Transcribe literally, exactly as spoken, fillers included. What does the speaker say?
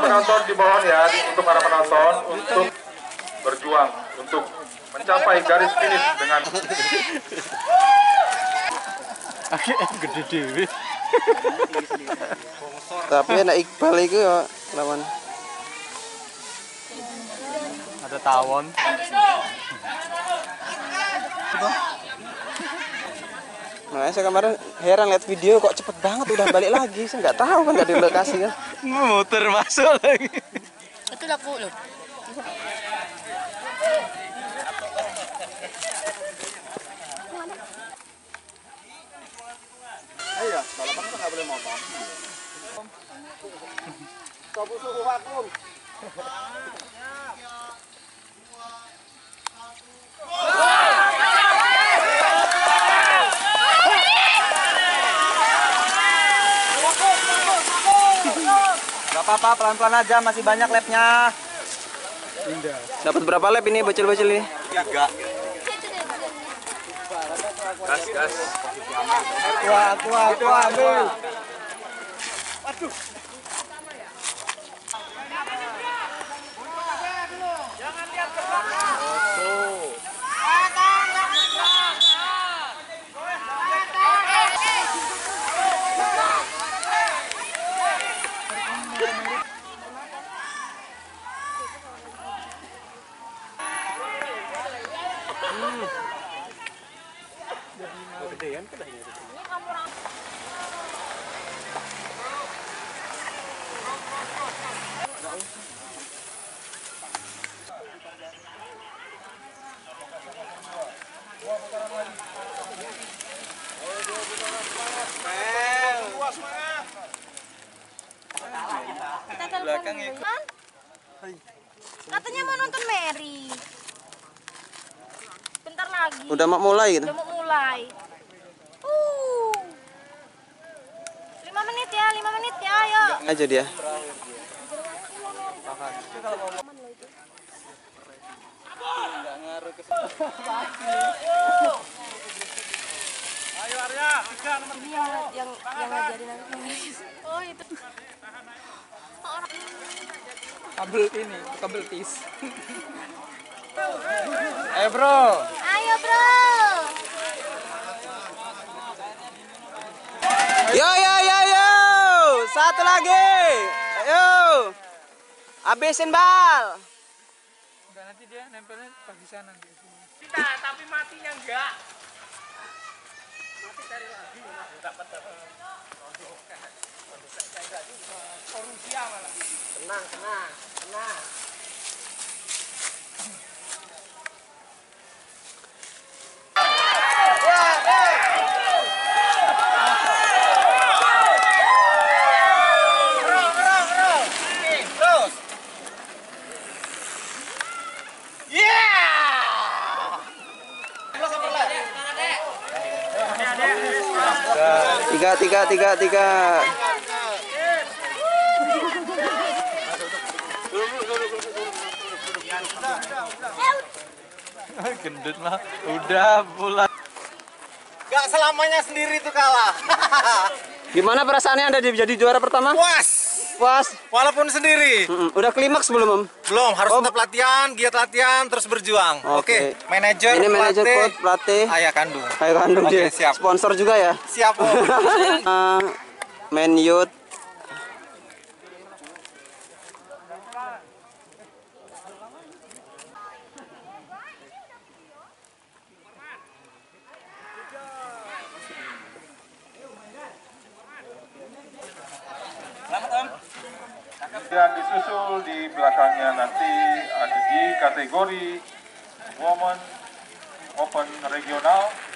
penonton di bawah ya, untuk para penonton untuk berjuang untuk mencapai garis finish dengan gede dewe. Tapi anak Iqbal itu ya lawan. Ada tawon. Nah, saya kemarin heran lihat video kok cepet banget udah balik lagi. Saya nggak tahu kan nggak di lokasi kan. Muter masuk lagi. Itu laku loh. Iya, balapan kan nggak boleh motor. Kamu suhu vakum. Gak apa-apa, pelan-pelan aja, masih banyak lapnya. Dapat berapa lap ini bocil-bocil ini? Tiga. Gas, gas. Aqua, aqua, aqua, ambil. Waduh. Jangan lihat ke belakang. Gedean kan ini. Belakang ikut. Katanya mau nonton Mary. Bentar lagi. Udah mau mulai gitu. Udah mau mulai. Uh. Lima menit ya, lima menit ya, ayo. Aja dia. Ayo Arya, tiga nomor Ini yang yang yang ngajarin aku. Oh itu. kabel ini, kabel tis. Ayo bro. Ayo bro. Yo yo yo yo. Satu lagi. Ayo. Habisin bal. Enggak, nanti dia nempelnya pas di sana nanti. Kita, tapi matinya enggak. Mati cari lagi. Dapat dapat. Rusia malah. Tenang, tenang, tenang. Tiga, tiga, tiga, tiga. Gendut mah udah pulang. Gak selamanya sendiri itu kalah. Gimana perasaannya Anda jadi juara pertama? Puas. Puas. Walaupun sendiri. Mm-mm. Udah klimaks belum, Om? Belum, harus Oh. tetap latihan, giat latihan, terus berjuang. Oke. Oke, manajer, Ini manajer, pelatih, coach, pelatih. ayah kandung. Ayo kandung Oke, dia. siap. Sponsor juga ya. Siap, Om. Uh, Man Youth. dan disusul di belakangnya nanti ada di kategori Women Open Regional